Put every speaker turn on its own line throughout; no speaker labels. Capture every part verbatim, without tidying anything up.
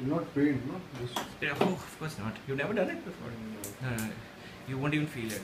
Not paint, no? Just
Yeah, oh, of course not. You've never done it before.
no.
No, no, no. You won't even feel it.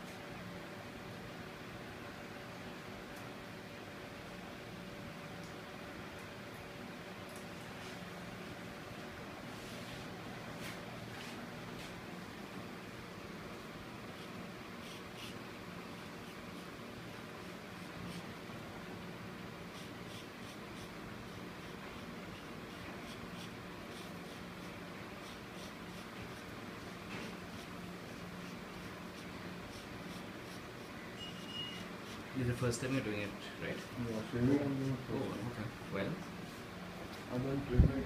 This is the first time you're doing it, right?
Yeah, shaving I'm doing
Oh,
first.
okay. Well,
And then trimming.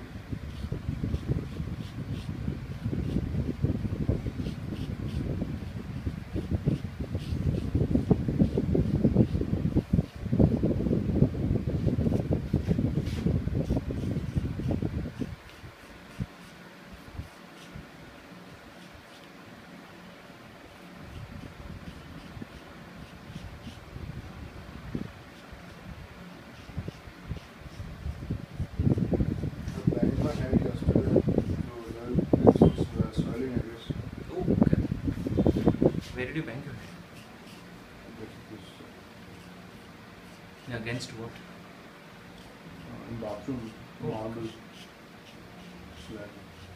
I'm planning my hair yesterday, so then it's uh, swelling, I guess.
oh, okay. Where did you bang your head?
This, this,
Yeah, against what?
uh, in bathroom,
Oh.
marble slab.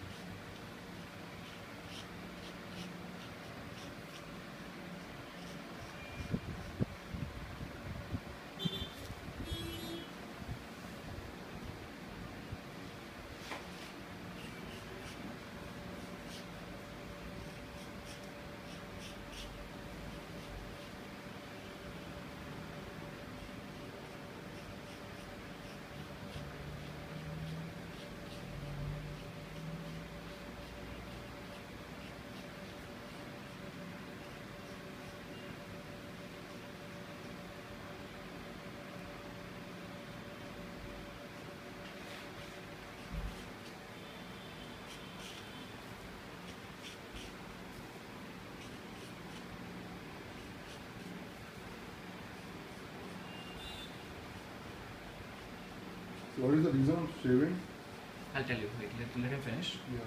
So what is the reason of shaving?
I'll tell you. Wait, let, let him finish.
Yeah.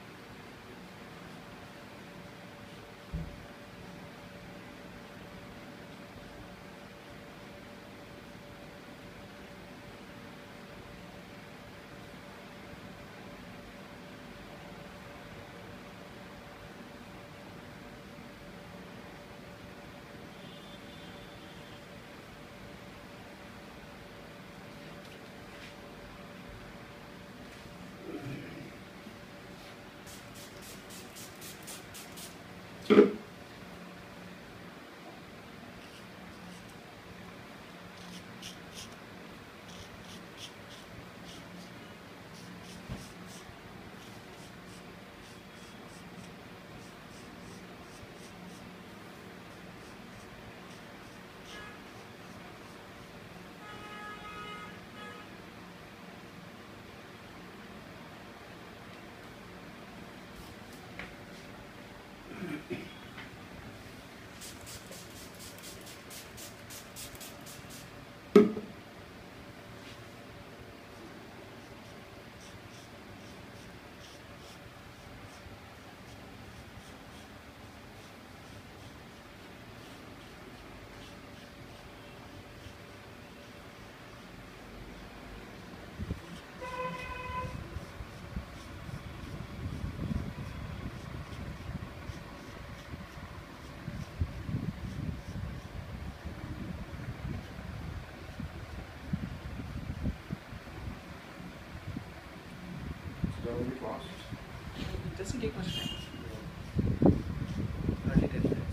That will be fast.
It doesn't take much time.
Yeah.
Hardly ten minutes.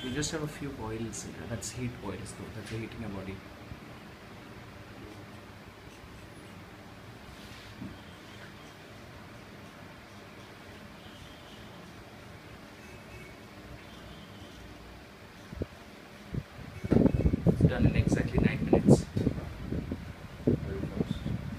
You just have a few oils. That's heat oils though. That's heating your body. It's done in exactly nine minutes.
Very fast.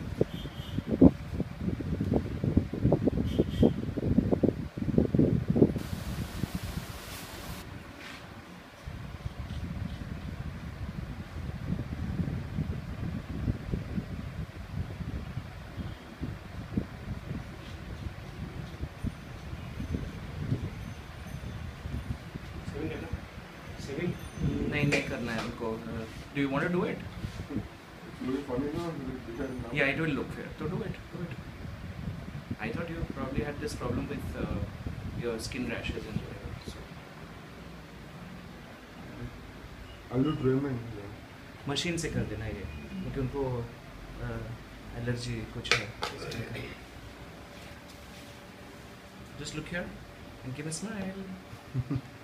नहीं नहीं करना है उनको. Do you want to do it?
It's really funny now. You can now.
Yeah, it will look fair. So do it. Do it. I thought you probably had this problem with uh, your skin rashes and whatever. So
I'll do trimming. Yeah.
Machine से कर देना ये, क्योंकि उनको allergy कुछ है. Just look here and give a smile.